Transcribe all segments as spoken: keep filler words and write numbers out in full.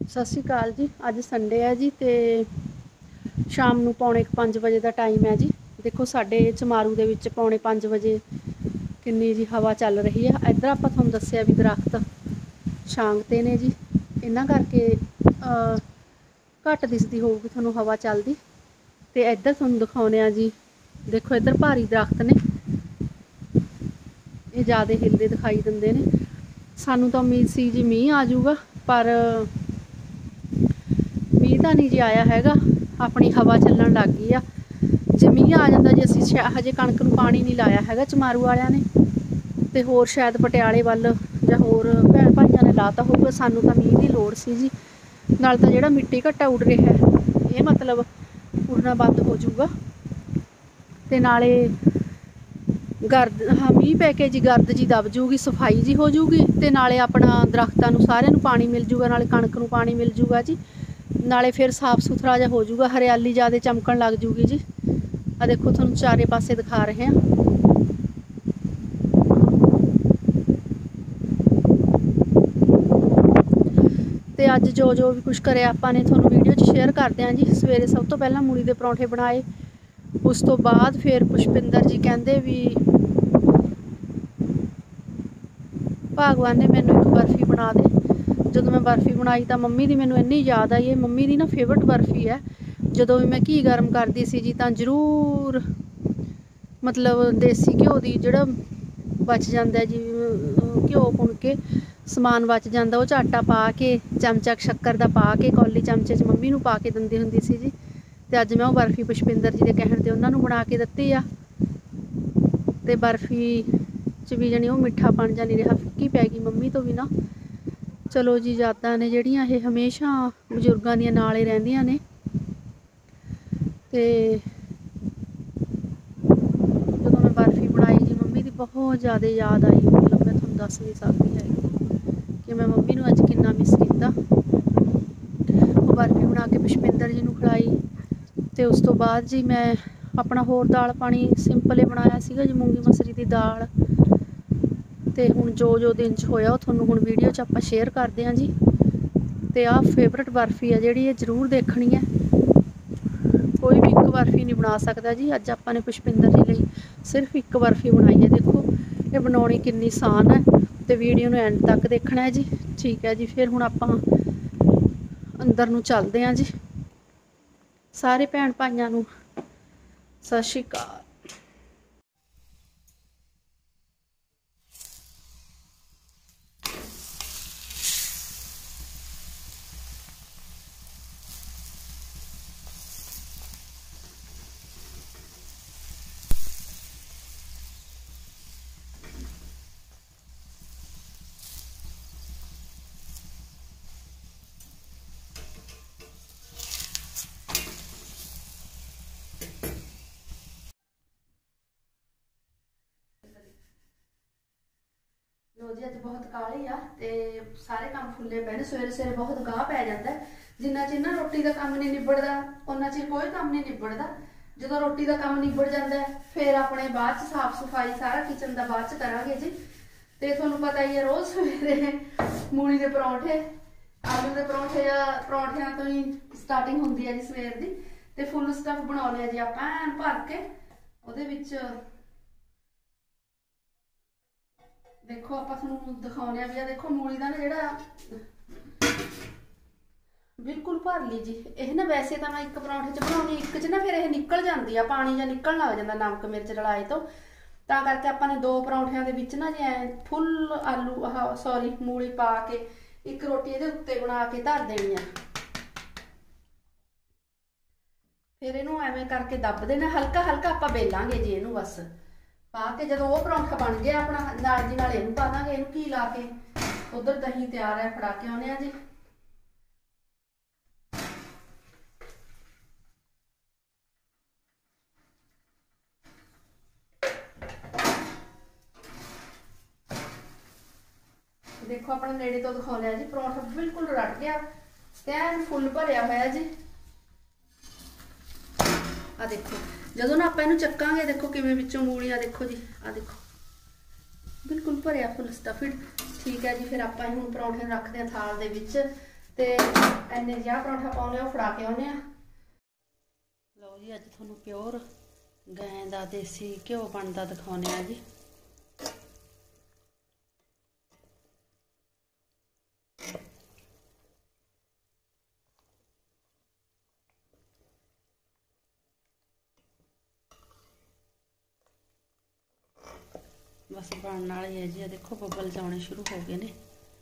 ਸਤਿ ਸ਼੍ਰੀ ਅਕਾਲ ਜੀ। ਅੱਜ ਸੰਡੇ ਹੈ ਜੀ ਤੇ ਸ਼ਾਮ ਨੂੰ ਪੌਣੇ ਪੰਜ ਵਜੇ ਦਾ ਟਾਈਮ ਹੈ ਜੀ। ਦੇਖੋ ਸਾਡੇ ਚਮਾਰੂ ਦੇ ਵਿੱਚ ਪੌਣੇ ਪੰਜ ਵਜੇ ਕਿੰਨੀ ਜੀ ਹਵਾ ਚੱਲ ਰਹੀ ਹੈ। ਇੱਧਰ ਆਪਾਂ ਤੁਹਾਨੂੰ ਦੱਸਿਆ ਵੀ ਦਰਖਤ ਛਾਂਗ ਤੇ ਨੇ ਜੀ, ਇਹਨਾਂ ਕਰਕੇ ਘੱਟ ਦਿਸਦੀ ਹੋਊਗੀ ਤੁਹਾਨੂੰ ਹਵਾ ਚੱਲਦੀ। ਤੇ ਇੱਧਰ ਤੁਹਾਨੂੰ ਦਿਖਾਉਂਦੇ ਆ ਜੀ, ਦੇਖੋ ਇੱਧਰ ਭਾਰੀ ਦਰਖਤ ਨੇ, ਇਹ ਜ਼ਿਆਦਾ ਹਿੱਲਦੇ ਦਿਖਾਈ ਦਿੰਦੇ ਨੇ। ਸਾਨੂੰ ਤਾਂ ਉਮੀਦ ਸੀ ਜੀ ਮੀਂਹ ਆ ਜਾਊਗਾ, ਪਰ ਮੀਂਹ ਤਾਂ ਨਹੀਂ ਜੀ ਆਇਆ ਹੈਗਾ। ਆਪਣੀ ਹਵਾ ਚੱਲਣ ਲੱਗ ਗਈ ਆ। ਜੇ ਮੀਂਹ ਆ ਜਾਂਦਾ ਜੀ, ਅਸੀਂ ਹਜੇ ਕਣਕ ਨੂੰ ਪਾਣੀ ਨਹੀਂ ਲਾਇਆ ਹੈਗਾ ਚਮਾਰੂ ਵਾਲਿਆਂ ਨੇ, ਤੇ ਹੋਰ ਸ਼ਾਇਦ ਪਟਿਆਲੇ ਵੱਲ ਜਾਂ ਹੋਰ ਭੈਣ ਭਾਈਆਂ ਨੇ ਲਾਤਾ ਹੋਊਗਾ। ਸਾਨੂੰ ਤਾਂ ਮੀਂਹ ਦੀ ਲੋੜ ਸੀ ਜੀ। ਨਾਲ ਤਾਂ ਜਿਹੜਾ ਮਿੱਟੀ ਘੱਟਾ ਉੱਡ ਰਿਹਾ ਇਹ ਮਤਲਬ ਉੱਡਣਾ ਬੰਦ ਹੋ ਜਾਊਗਾ, ਤੇ ਨਾਲੇ ਗਰਦ ਹਾਂ ਮੀਂਹ ਪੈ ਕੇ ਜੀ ਗਰਦ ਜੀ ਦਬ ਜੂਗੀ, ਸਫਾਈ ਜੀ ਹੋ ਜੂਗੀ, ਤੇ ਨਾਲੇ ਆਪਣਾ ਦਰਖਤਾਂ ਨੂੰ ਸਾਰਿਆਂ ਨੂੰ ਪਾਣੀ ਮਿਲ ਜੂਗਾ, ਨਾਲੇ ਕਣਕ ਨੂੰ ਪਾਣੀ ਮਿਲ ਜੂਗਾ ਜੀ। ਨਾਲੇ ਫਿਰ ਸਾਫ ਸੁਥਰਾ ਜਿਹਾ ਹੋ ਜੂਗਾ, ਹਰਿਆਲੀ ਜ਼ਿਆਦਾ ਚਮਕਣ ਲੱਗ ਜੂਗੀ ਜੀ। ਆ ਦੇਖੋ ਤੁਹਾਨੂੰ ਚਾਰੇ ਪਾਸੇ ਦਿਖਾ ਰਹੇ ਹਾਂ। ਤੇ ਅੱਜ ਜੋ ਜੋ ਵੀ ਕੁਛ ਕਰਿਆ ਆਪਾਂ ਨੇ ਤੁਹਾਨੂੰ ਵੀਡੀਓ 'ਚ ਸ਼ੇਅਰ ਕਰਦੇ ਹਾਂ ਜੀ। ਸਵੇਰੇ ਸਭ ਤੋਂ ਪਹਿਲਾਂ ਮੂਲੀ ਦੇ ਪਰੌਂਠੇ ਬਣਾਏ, ਉਸ ਤੋਂ ਬਾਅਦ ਫਿਰ ਪੁਸ਼ਪਿੰਦਰ ਜੀ ਕਹਿੰਦੇ ਵੀ ਭਗਵਾਨ ਨੇ ਮੈਨੂੰ ਇੱਕ ਬਰਫੀ ਬਣਾ ਦੇ। ਜਦੋਂ ਮੈਂ ਬਰਫੀ ਬਣਾਈ ਤਾਂ ਮੰਮੀ ਦੀ ਮੈਨੂੰ ਇੰਨੀ ਯਾਦ ਆਈ। ਇਹ ਮੰਮੀ ਦੀ ਨਾ ਫੇਵਰਟ ਬਰਫੀ ਹੈ। ਜਦੋਂ ਵੀ ਮੈਂ ਘੀ ਗਰਮ ਕਰਦੀ ਸੀ ਜੀ ਤਾਂ ਜ਼ਰੂਰ ਮਤਲਬ ਦੇਸੀ ਘਿਓ ਦੀ ਜਿਹੜਾ ਬਚ ਜਾਂਦਾ ਜੀ, ਘਿਓ ਭੁੰਨ ਕੇ ਸਮਾਨ ਬਚ ਜਾਂਦਾ, ਉਹ 'ਚ ਆਟਾ ਪਾ ਕੇ ਚਮਚਾ ਸ਼ੱਕਰ ਦਾ ਪਾ ਕੇ ਕੌਲੀ ਚਮਚੇ 'ਚ ਮੰਮੀ ਨੂੰ ਪਾ ਕੇ ਦਿੰਦੀ ਹੁੰਦੀ ਸੀ ਜੀ। ਤੇ ਅੱਜ ਮੈਂ ਉਹ ਬਰਫੀ ਪੁਸ਼ਪਿੰਦਰ ਜੀ ਦੇ ਕਹਿਣ ਤੇ ਉਹਨਾਂ ਨੂੰ ਬਣਾ ਕੇ ਦਿੱਤੀ ਆ। ਤੇ ਬਰਫੀ 'ਚ ਵੀ ਜਾਣੀ ਉਹ ਮਿੱਠਾਪਣ ਜਿਹਾ ਨਹੀਂ ਰਿਹਾ, ਫਿੱਕੀ ਪੈ ਗਈ ਮੰਮੀ ਤੋਂ ਵੀ ਨਾ। ਚਲੋ ਜੀ, ਯਾਦਾਂ ਨੇ ਜਿਹੜੀਆਂ ਇਹ ਹਮੇਸ਼ਾ ਬਜ਼ੁਰਗਾਂ ਦੀਆਂ ਨਾਲ ਹੀ ਰਹਿੰਦੀਆਂ ਨੇ। ਤੇ ਜਦੋਂ ਮੈਂ ਬਰਫੀ ਬਣਾਈ ਜੀ, ਮੰਮੀ ਦੀ ਬਹੁਤ ਜ਼ਿਆਦਾ ਯਾਦ ਆਈ। ਮਤਲਬ ਮੈਂ ਤੁਹਾਨੂੰ ਦੱਸ ਨਹੀਂ ਸਕਦੀ ਹੈਗੀ ਕਿ ਮੈਂ ਮੰਮੀ ਨੂੰ ਅੱਜ ਕਿੰਨਾ ਮਿਸ ਕੀਤਾ। ਉਹ ਬਰਫੀ ਬਣਾ ਕੇ ਪੁਸ਼ਪਿੰਦਰ ਜੀ ਨੂੰ ਖਿਲਾਈ, ਤੇ ਉਸ ਤੋਂ ਬਾਅਦ ਜੀ ਮੈਂ ਆਪਣਾ ਹੋਰ ਦਾਲ ਪਾਣੀ ਸਿੰਪਲ ਹੀ ਬਣਾਇਆ ਸੀਗਾ ਜੀ, ਮੂੰਗੀ ਮਸਰੀ ਦੀ ਦਾਲ। ਤੇ ਹੁਣ ਜੋ ਜੋ ਦਿਨ 'ਚ ਹੋਇਆ ਉਹ ਤੁਹਾਨੂੰ ਹੁਣ ਵੀਡੀਓ 'ਚ ਆਪਾਂ ਸ਼ੇਅਰ ਕਰਦੇ ਹਾਂ ਜੀ। ਤੇ ਆਹ ਫੇਵਰਟ ਬਰਫੀ ਆ ਜਿਹੜੀ, ਇਹ ਜ਼ਰੂਰ ਦੇਖਣੀ ਹੈ। ਕੋਈ ਵੀ ਇੱਕ ਬਰਫੀ ਨਹੀਂ ਬਣਾ ਸਕਦਾ ਜੀ। ਅੱਜ ਆਪਾਂ ਨੇ ਪੁਸ਼ਪਿੰਦਰ ਜੀ ਲਈ ਸਿਰਫ ਇੱਕ ਬਰਫੀ ਬਣਾਈ ਹੈ। ਦੇਖੋ ਇਹ ਬਣਾਉਣੀ ਕਿੰਨੀ ਆਸਾਨ ਹੈ, ਤੇ ਵੀਡੀਓ ਨੂੰ ਐਂਡ ਤੱਕ ਦੇਖਣਾ ਹੈ ਜੀ। ਠੀਕ ਹੈ ਜੀ, ਫਿਰ ਹੁਣ ਆਪਾਂ ਅੰਦਰ ਨੂੰ ਚੱਲਦੇ ਹਾਂ ਜੀ। ਸਾਰੇ ਭੈਣ ਭਾਈਆਂ ਨੂੰ ਸਤਿ ਸ਼੍ਰੀ ਅਕਾਲ। ਲੋ ਜੀ, ਅੱਜ ਬਹੁਤ ਕਾਹਲੀ ਆ ਤੇ ਸਾਰੇ ਕੰਮ ਫੁੱਲੇ ਪਏ ਨੇ। ਸਵੇਰੇ ਸਵੇਰੇ ਬਹੁਤ ਗਾਹ ਪੈ ਜਾਂਦਾ। ਜਿੰਨਾ ਚਿਰ ਨਾ ਰੋਟੀ ਦਾ ਕੰਮ ਨਹੀਂ ਨਿਬੜਦਾ ਉਹਨਾਂ ਚਿਰ ਕੋਈ ਕੰਮ ਨਹੀਂ ਨਿਬੜਦਾ। ਜਦੋਂ ਰੋਟੀ ਦਾ ਕੰਮ ਨਿਬੜ ਜਾਂਦਾ ਫਿਰ ਆਪਣੇ ਬਾਅਦ 'ਚ ਸਾਫ਼ ਸਫਾਈ ਸਾਰਾ ਕਿਚਨ ਦਾ ਬਾਅਦ 'ਚ ਕਰਾਂਗੇ ਜੀ। ਤੇ ਤੁਹਾਨੂੰ ਪਤਾ ਹੀ ਹੈ ਰੋਜ਼ ਸਵੇਰੇ ਮੂਲੀ ਦੇ ਪਰੌਂਠੇ, ਆਲੂ ਦੇ ਪਰੌਂਠੇ ਜਾਂ ਪਰੌਂਠਿਆਂ ਤੋਂ ਹੀ ਸਟਾਰਟਿੰਗ ਹੁੰਦੀ ਹੈ ਜੀ ਸਵੇਰ ਦੀ। ਤੇ ਫੁੱਲ ਸਟਫ ਬਣਾਉਂਦੇ ਆ ਜੀ ਆਪਾਂ ਐਨ ਭਰ ਕੇ। ਉਹਦੇ ਵਿੱਚ ਦੇਖੋ ਆਪਾਂ ਤੁਹਾਨੂੰ ਦਿਖਾਉਂਦੇ ਆ ਵੀ ਆ ਦੇਖੋ ਮੂਲੀ ਦਾ ਨਾ ਜਿਹੜਾ ਬਿਲਕੁਲ ਭਰ ਲਈ ਜੀ। ਇਹ ਨਾ ਵੈਸੇ ਤਾਂ ਮੈਂ ਇੱਕ ਪਰੌਂਠੇ 'ਚ ਬਣਾਉਣੀ, ਇੱਕ 'ਚ ਨਾ ਫਿਰ ਇਹ ਨਿਕਲ ਜਾਂਦੀ ਆ, ਪਾਣੀ ਜਾਂ ਨਿਕਲਣ ਲੱਗ ਜਾਂਦਾ ਨਮਕ ਮਿਰਚ ਰਲਾਏ ਤੋਂ। ਤਾਂ ਕਰਕੇ ਆਪਾਂ ਨੇ ਦੋ ਪਰੌਂਠਿਆਂ ਦੇ ਵਿੱਚ ਨਾ ਜੇ ਫੁੱਲ ਆਲੂ ਆਹ ਸੌਰੀ ਮੂਲੀ ਪਾ ਕੇ ਇੱਕ ਰੋਟੀ ਇਹਦੇ ਉੱਤੇ ਬਣਾ ਕੇ ਧਰ ਦੇਣੀ ਆ। ਫਿਰ ਇਹਨੂੰ ਐਵੇਂ ਕਰਕੇ ਦੱਬ ਦੇਣਾ, ਹਲਕਾ ਹਲਕਾ ਆਪਾਂ ਵੇਲਾਂਗੇ ਜੀ ਇਹਨੂੰ ਬਸ ਪਾ ਕੇ। ਜਦੋਂ ਉਹ ਪਰੌਂਠਾ ਬਣ ਗਿਆ ਆਪਣਾ, ਨਾਲ ਦੀ ਨਾਲ ਇਹਨੂੰ ਪਾ ਦਾਂਗੇ। ਇਹਨੂੰ ਘੀ ਲਾ ਕੇ ਉਧਰ ਦਹੀਂ ਤਿਆਰ ਹੈ, ਫੜਾ ਕੇ ਆਉਂਦੇ ਆ ਜੀ। ਦੇਖੋ ਆਪਣਾ ਨੇੜੇ ਤੋਂ ਦਿਖਾ ਲਿਆ ਜੀ, ਪਰੌਂਠਾ ਬਿਲਕੁਲ ਰੱਟ ਗਿਆ ਤੇ ਐਨ ਫੁੱਲ ਭਰਿਆ ਹੋਇਆ ਜੀ। ਆ ਦੇਖੋ ਜਦੋਂ ਨਾ ਆਪਾਂ ਇਹਨੂੰ ਚੱਕਾਂਗੇ ਦੇਖੋ ਕਿਵੇਂ ਵਿੱਚੋਂ ਮੂਲੀਆਂ ਦੇਖੋ ਜੀ, ਆ ਦੇਖੋ ਬਿਲਕੁਲ ਭਰਿਆ ਫੁੱਲ ਸਟਫਡ। ਠੀਕ है जी। फिर आप हम परौंठे रखते हैं थाल दे विच ਤੇ ਐਨੇ ਜਿਹਾ ਪਰੌਂਠਾ ਪਾਉਣੇ ਉਹ ਫੜਾ ਕੇ ਆਉਣੇ ਆ। ਲਓ ਜੀ, ਅੱਜ ਤੁਹਾਨੂੰ ਪਿਓਰ ਗਾਂ ਦਾ ਦੇਸੀ ਘਿਓ ਬਣਦਾ ਦਿਖਾਉਣੇ ਆ ਜੀ। बस बनने वाली है जी। आ देखो बबल आने शुरू हो गए ने।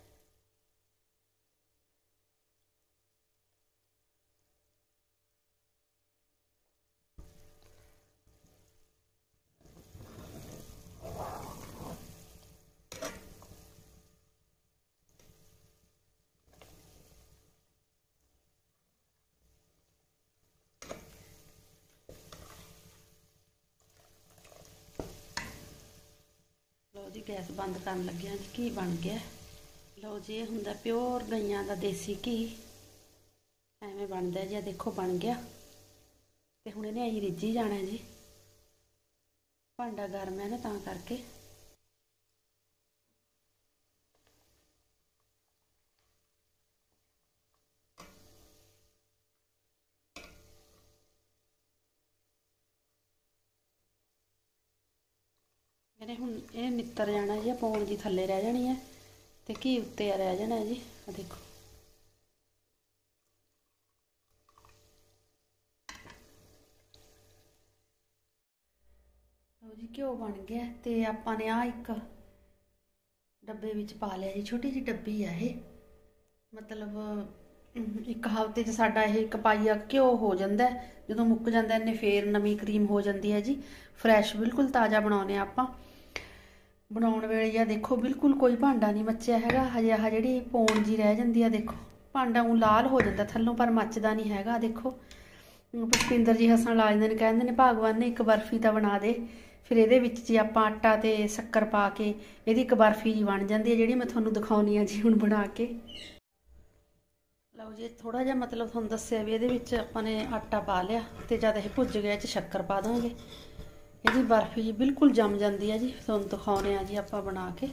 लो जी, गैस बंद कर लगे जी। घी बन गया। लो जी, ये हुंदा प्योर गईयां दा देसी घी। एवें बनदा जी। देखो बन गया। ते हुण इहने अहीं रिझी जाना जी। भांडा गर्म है ना, तां करके। ਇਹਨੇ ਹੁਣ ਇਹ ਨਿੱਤਰ ਜਾਣਾ ਜੀ। ਪੌਣ ਜੀ ਥੱਲੇ ਰਹਿ ਜਾਣੀ ਹੈ ਤੇ ਘੀ ਉੱਤੇ ਆ ਰਹਿ ਜਾਣਾ ਜੀ। ਆ ਦੇਖੋ ਲਓ ਜੀ, ਘਿਓ ਬਣ ਗਿਆ ਤੇ ਆਪਾਂ ਨੇ ਆ ਇੱਕ ਡੱਬੇ ਵਿੱਚ ਪਾ ਲਿਆ ਜੀ। ਛੋਟੀ ਜਿਹੀ ਡੱਬੀ ਆ ਇਹ, ਮਤਲਬ ਇੱਕ ਹਫ਼ਤੇ 'ਚ ਸਾਡਾ ਇਹ ਇੱਕ ਪਾਈਆ ਘਿਓ ਹੋ ਜਾਂਦਾ। ਜਦੋਂ ਮੁੱਕ ਜਾਂਦਾ ਇਹਨੇ ਫੇਰ ਨਵੀਂ ਕਰੀਮ ਹੋ ਜਾਂਦੀ ਹੈ ਜੀ। ਫਰੈਸ਼ ਬਿਲਕੁਲ ਤਾਜ਼ਾ ਬਣਾਉਂਦੇ ਆਪਾਂ। ਬਣਾਉਣ ਵੇਲੇ ਜਾਂ ਦੇਖੋ ਬਿਲਕੁਲ ਕੋਈ ਭਾਂਡਾ ਨਹੀਂ ਮੱਚਿਆ ਹੈਗਾ ਹਜੇ। ਆਹ ਜਿਹੜੀ ਪੌਣ ਜੀ ਰਹਿ ਜਾਂਦੀ ਆ ਦੇਖੋ, ਭਾਂਡਾ ਉਹ ਲਾਲ ਹੋ ਜਾਂਦਾ ਥੱਲੋਂ ਪਰ ਮੱਚਦਾ ਨਹੀਂ ਹੈਗਾ। ਦੇਖੋ ਪੁਸ਼ਪਿੰਦਰ ਜੀ ਹੱਸਣ ਲੱਗ ਜਾਂਦੇ ਨੇ, ਕਹਿੰਦੇ ਨੇ ਭਗਵਾਨ ਨੇ ਇੱਕ ਬਰਫੀ ਤਾਂ ਬਣਾ ਦੇ। ਫਿਰ ਇਹਦੇ ਵਿੱਚ ਜੀ ਆਪਾਂ ਆਟਾ ਤੇ ਸ਼ੱਕਰ ਪਾ ਕੇ ਇਹਦੀ ਇੱਕ ਬਰਫੀ ਜੀ ਬਣ ਜਾਂਦੀ ਹੈ, ਜਿਹੜੀ ਮੈਂ ਤੁਹਾਨੂੰ ਦਿਖਾਉਣੀ ਆ ਜੀ ਹੁਣ ਬਣਾ ਕੇ। ਲਓ ਜੀ, ਥੋੜਾ ਜਿਹਾ ਮਤਲਬ ਤੁਹਾਨੂੰ ਦੱਸਿਆ ਵੀ ਇਹਦੇ ਵਿੱਚ ਆਪਾਂ ਨੇ ਆਟਾ ਪਾ ਲਿਆ ਤੇ ਜਦ ਇਹ ਭੁੱਜ ਗਿਆ ਇਹ 'ਚ ਸ਼ੱਕਰ ਪਾ ਦਾਂਗੇ। ਇਹਦੀ ਬਰਫੀ ਜੀ ਬਿਲਕੁਲ ਜੰਮ ਜਾਂਦੀ ਹੈ ਜੀ। ਤੁਹਾਨੂੰ ਦਿਖਾਉਣੇ ਆ ਜੀ ਆਪਾਂ ਬਣਾ ਕੇ।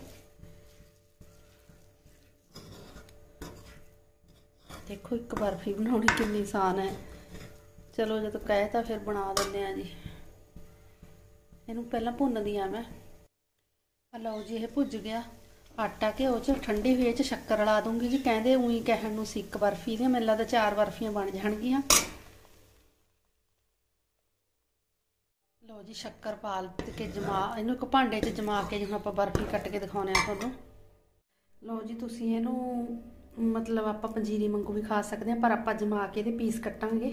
ਦੇਖੋ ਇੱਕ ਬਰਫੀ ਬਣਾਉਣੀ ਕਿੰਨੀ ਆਸਾਨ ਹੈ। ਚਲੋ ਜਦੋਂ ਕਹੇ ਤਾਂ ਫਿਰ ਬਣਾ ਦਿੰਦੇ ਆ ਜੀ। ਇਹਨੂੰ ਪਹਿਲਾਂ ਭੁੰਨਦੀ ਆ ਮੈਂ। ਲਓ ਜੀ, ਇਹ ਭੁੱਜ ਗਿਆ ਆਟਾ ਘਿਓ 'ਚ। ਠੰਡੀ ਹੋਈ 'ਚ ਸ਼ੱਕਰ ਰਲਾ ਦੂੰਗੀ ਜੀ। ਕਹਿੰਦੇ ਉਹੀ ਕਹਿਣ ਨੂੰ ਸੀ ਇੱਕ ਬਰਫੀ ਦੀਆਂ, ਮੈਨੂੰ ਲੱਗਦਾ ਚਾਰ ਬਰਫੀਆਂ ਬਣ ਜਾਣਗੀਆਂ। ਲਓ ਜੀ, ਸ਼ੱਕਰ ਪਾ ਕੇ ਜਮਾ ਇਹਨੂੰ ਇੱਕ ਭਾਂਡੇ 'ਚ ਜਮਾ ਕੇ ਜਿਵੇਂ ਆਪਾਂ ਬਰਫੀ ਕੱਟ ਕੇ ਦਿਖਾਉਂਦੇ ਆ ਤੁਹਾਨੂੰ। ਲਓ ਜੀ, ਤੁਸੀਂ ਇਹਨੂੰ ਮਤਲਬ ਆਪਾਂ ਪੰਜੀਰੀ ਵਾਂਗੂ ਵੀ ਖਾ ਸਕਦੇ ਹਾਂ, ਪਰ ਆਪਾਂ ਜਮਾ ਕੇ ਇਹਦੇ ਪੀਸ ਕੱਟਾਂਗੇ।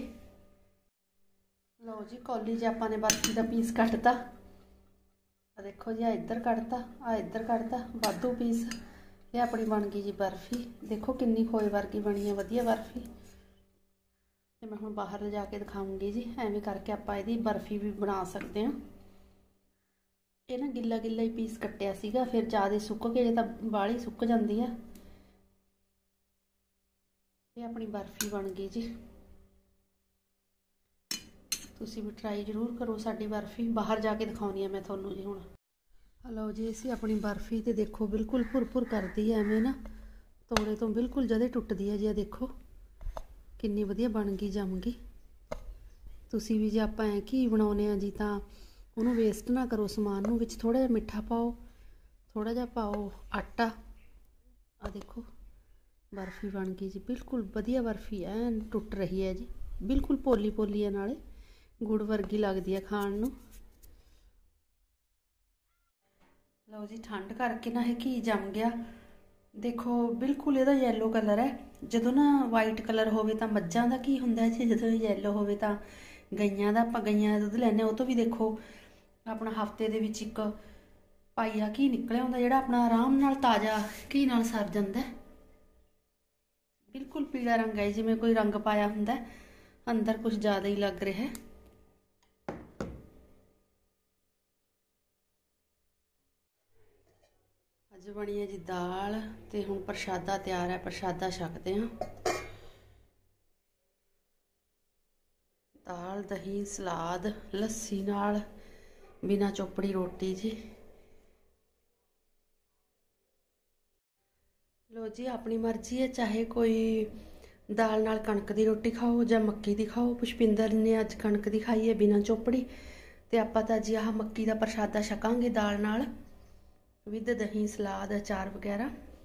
ਲਓ ਜੀ, ਕੌਲੀ 'ਚ ਆਪਾਂ ਨੇ ਬਰਫੀ ਦਾ ਪੀਸ ਕੱਟਤਾ। ਆ ਦੇਖੋ ਜੀ, ਆ ਇੱਧਰ ਕੱਢਤਾ, ਆ ਇੱਧਰ ਕੱਢਤਾ, ਵਾਧੂ ਪੀਸ। ਇਹ ਆਪਣੀ ਬਣ ਗਈ ਜੀ ਬਰਫੀ। ਦੇਖੋ ਕਿੰਨੀ ਖੋਏ ਵਰਗੀ ਬਣੀ ਹੈ, ਵਧੀਆ ਬਰਫੀ। ਤੇ ਮੈਂ ਹੁਣ ਬਾਹਰ ਲਿਜਾ ਕੇ ਦਿਖਾਉਂਗੀ ਜੀ। ਐਵੇਂ ਕਰਕੇ ਆਪਾਂ ਇਹਦੀ ਬਰਫੀ ਵੀ ਬਣਾ ਸਕਦੇ ਹਾਂ। ਇਹ ਨਾ ਗਿੱਲਾ ਗਿੱਲਾ ਹੀ ਪੀਸ ਕੱਟਿਆ ਸੀਗਾ, ਫਿਰ ਜ਼ਿਆਦਾ ਸੁੱਕ ਕੇ ਜੇ ਤਾਂ ਬਾਹਲੀ ਸੁੱਕ ਜਾਂਦੀ ਆ। ਇਹ ਆਪਣੀ ਬਰਫੀ ਬਣ ਗਈ ਜੀ। ਤੁਸੀਂ ਵੀ ਟਰਾਈ ਜ਼ਰੂਰ ਕਰੋ ਸਾਡੀ ਬਰਫੀ। ਬਾਹਰ ਜਾ ਕੇ ਦਿਖਾਉਣੀ ਆ ਮੈਂ ਤੁਹਾਨੂੰ ਜੀ ਹੁਣ। ਲਓ ਜੀ, ਅਸੀਂ ਆਪਣੀ ਬਰਫੀ ਤੇ ਦੇਖੋ ਬਿਲਕੁਲ ਭੁਰ ਭੁਰ ਕਰਦੀ ਹੈ ਐਵੇਂ ਨਾ, ਤੋੜੇ ਤੋਂ ਬਿਲਕੁਲ ਜਦੇ ਟੁੱਟਦੀ ਹੈ ਜੀ। ਆ ਦੇਖੋ ਕਿੰਨੀ ਵਧੀਆ ਬਣ ਗਈ, ਜੰਮ ਗਈ। ਤੁਸੀਂ ਵੀ ਜੇ ਆਪਾਂ ਐਂ ਘੀ ਬਣਾਉਂਦੇ ਆ ਜੀ ਤਾਂ ਉਹਨੂੰ ਵੇਸਟ ਨਾ ਕਰੋ ਸਮਾਨ ਨੂੰ। ਵਿੱਚ ਥੋੜ੍ਹਾ ਜਿਹਾ ਮਿੱਠਾ ਪਾਓ, ਥੋੜ੍ਹਾ ਜਿਹਾ ਪਾਓ ਆਟਾ। ਆ ਦੇਖੋ ਬਰਫੀ ਬਣ ਗਈ ਜੀ, ਬਿਲਕੁਲ ਵਧੀਆ ਬਰਫੀ ਐ, ਟੁੱਟ ਰਹੀ ਹੈ ਜੀ। ਬਿਲਕੁਲ ਪੋਲੀ ਪੋਲੀ ਹੈ, ਨਾਲੇ ਗੁੜ ਵਰਗੀ ਲੱਗਦੀ ਹੈ ਖਾਣ ਨੂੰ। ਲਓ ਜੀ, ਠੰਡ ਕਰਕੇ ਨਾ ਇਹ ਘੀ ਜੰਮ ਗਿਆ। ਦੇਖੋ ਬਿਲਕੁਲ ਇਹਦਾ ਯੈਲੋ ਕਲਰ ਹੈ। ਜਦੋਂ ਨਾ ਵਾਈਟ ਕਲਰ ਹੋਵੇ ਤਾਂ ਮੱਝਾਂ ਦਾ ਘੀ ਹੁੰਦਾ ਜੀ, ਜਦੋਂ ਯੈਲੋ ਹੋਵੇ ਤਾਂ ਗਈਆਂ ਦਾ। ਆਪਾਂ ਗਈਆਂ ਦਾ ਦੁੱਧ ਲੈਂਦੇ ਹਾਂ, ਉਹ ਤੋਂ ਵੀ ਦੇਖੋ ਆਪਣਾ ਹਫ਼ਤੇ ਦੇ ਵਿੱਚ ਇੱਕ ਪਾਈਆ ਘੀ ਨਿਕਲਿਆ ਹੁੰਦਾ, ਜਿਹੜਾ ਆਪਣਾ ਆਰਾਮ ਨਾਲ ਤਾਜ਼ਾ ਘੀ ਨਾਲ ਸਰ ਜਾਂਦਾ। ਬਿਲਕੁਲ ਪੀਲਾ ਰੰਗ ਹੈ, ਜਿਵੇਂ ਕੋਈ ਰੰਗ ਪਾਇਆ ਹੁੰਦਾ। ਅੰਦਰ ਕੁਝ ਜ਼ਿਆਦਾ ਹੀ ਲੱਗ ਰਿਹਾ ਹੈ। ਅੱਜ ਬਣੀ ਹੈ ਜੀ ਦਾਲ ਤੇ ਹੁਣ ਪ੍ਰਸ਼ਾਦਾ ਤਿਆਰ ਹੈ। ਪ੍ਰਸ਼ਾਦਾ ਛਕਦੇ ਹਾਂ। ਦਾਲ, ਦਹੀਂ, ਸਲਾਦ, ਲੱਸੀ ਨਾਲ, ਬਿਨਾ ਚੋਪੜੀ ਰੋਟੀ ਜੀ। ਲੋ ਜੀ, ਆਪਣੀ ਮਰਜ਼ੀ ਹੈ, ਚਾਹੇ ਕੋਈ दाल नाल कणक की रोटी खाओ ਜਾਂ मक्की की खाओ। पुष्पिंदर ने अज कणक की खाई है बिना चोपड़ी, तो आपां तां जी आह मक्की का प्रशादा छकांगे दाल नाल विद दही सलाद अचार वगैरह।